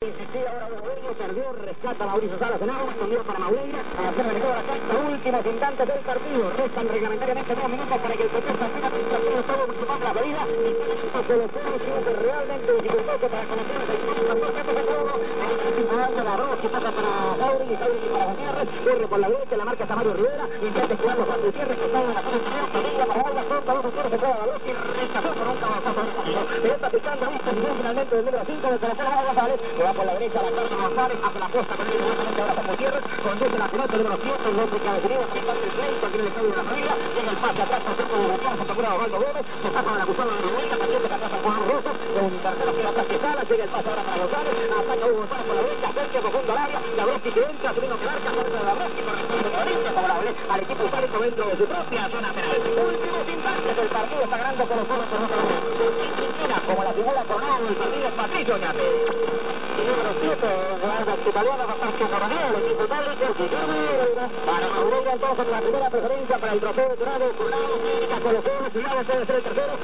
Insistía ahora Boveño, perdió, rescata a Mauricio Salas en agua, escondido para Maureira, a hacer de toda la cancha, últimos instantes del partido, restan reglamentariamente 2 minutos para que el Cotejo siga administrando todo mucho más la medida, y Colo-Colo sigue realmente dificultoso para conocer el la Rossi pasa para Sauri y Sauri para Gutiérrez, corre por la derecha, la marca Tamayo Rivera, intenta jugarlo Juan Gutiérrez, que está en la zona interior, Padilla para Olga, contra dos Gutiérrez, se queda Balossi, rechazó con un cabezazo de camino, pelota picando, vista finalmente del número 5 de Colo-Colo González, que va por la derecha a la carta González, hace la apuesta con él inmediatamente ahora Juan Gutiérrez, conduce la pelota número 7, el hombre cabecería, frente el pleito, aquí en el estadio de la familia, llega el pase atrás por centro de Gutiérrez, se procura Osvaldo Gómez, se pasa con la acusada de la derecha, también se atrás a Juan Rosa, un tercero que atrás que Sala, llega el pase ahora para González, ataca Hugo González por la derecha, cerca profundo al área, Dabrowski que entra, Trino que marca, fuerza de Dabrowski, corresponde favorable al equipo histórico dentro de su propia zona penal. Últimos instantes del partido, está ganando Colo-Colo por otro lado. Como la figura coronada del partido es Patricio Oñate. Número 7, guarda italiano, Patricio Coronel, el equipo itálico, para Maureira entonces la primera preferencia para el trofeo de Dorado, Coronado, Clínica, Colo-Colo, cuidado, puede ser el tercero,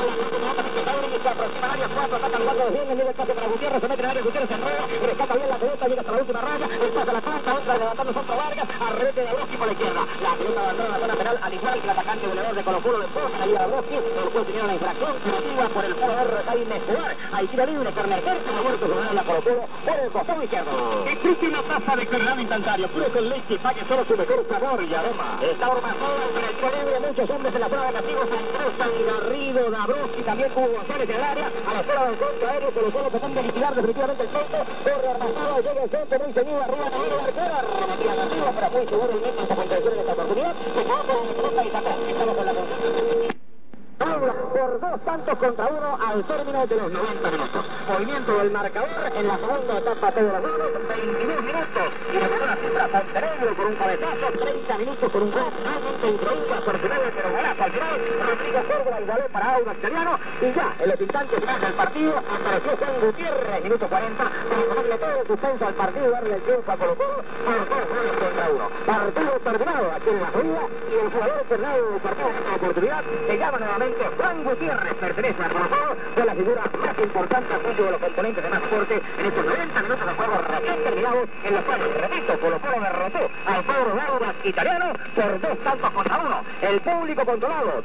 y se aproxima al área 4, ataca el cuarto de 100, el espacio para Gutiérrez, se mete en el área, Gutiérrez se enreda, rescata bien la pelota, llega hasta la última raya, el pase a la cuarta, otra levantando Santo Vargas, arrete de Dabrowski por la izquierda, la pelota abandona la zona penal, al igual que el atacante goleador de Colo-Colo le empuja ahí a Dabrowski, el juez tenía la infracción punitiva por el jugador Jaime Escobar, ahí tira libre, Fernández, ha muerto su a Colo-Colo por el costado izquierdo. Existe una taza de Colorado instantáneo, puro con leche, pague solo su mejor sabor y aroma. Está Ormazón para el tiro libre, muchos hombres en la zona de castigo, San Garrido, Dabrowski, también Hugo González en el área, a la zona del centro aéreo, Colo-Colo pretende liquidar definitivamente el centro, corre Armazón, llega el centro, muy ceñido arriba, Ramiro Barquera, remetida arriba, pero muy seguro el metro esta contención en esta oportunidad, se quedó con la pelota y sacó, estamos con la concentración. Por 2 tantos contra 1 al término de los 90 minutos. Movimiento del marcador en la segunda etapa de los goles, 22 minutos. Y le quedó la cifra Montenegro por un cabezazo, 30 minutos por un gol. Realmente increíble, afortunado, pero golazo al final. Rodrigo Córdoba igualó para Audax Italiano. Y ya, en los instantes finales del partido, apareció Juan Gutiérrez, minuto 40, para ponerle todo el suspenso al partido y darle el triunfo a Colo-Colo por 2 goles contra 1. Partido terminado aquí en la Florida y el jugador Fernando del partido en esta oportunidad se llama nuevamente Juan Gutiérrez, pertenece a Colo-Colo, fue la figura más importante junto de los componentes de más fuerte en estos 90 minutos de juego recién terminados, en los cuales, repito, Colo-Colo derrotó al Paulo Audax Italiano por 2 tantos contra 1. El público controlado,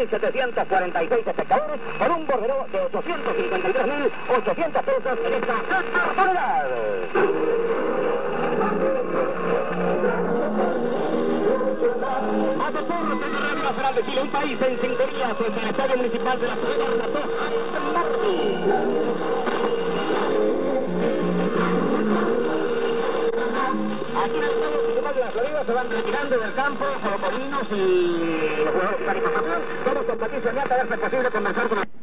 2.746 espectadores, por un bordero de 853.800 pesos en esta oportunidad. Deportes de Radio Nacional de Chile, un país en sintonía con el Estadio Municipal de la Ciudad de Aquí en el Estadio Municipal de la Florida se van retirando del campo colocolinos y los jugadores de la animación. Todos con Patricio Oñate a ver si es posible conversar con